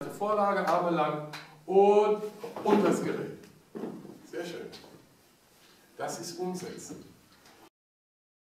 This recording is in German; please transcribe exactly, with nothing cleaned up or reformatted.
Vorlage, Arme lang und unters Gerät. Sehr schön. Das ist Umsetzen.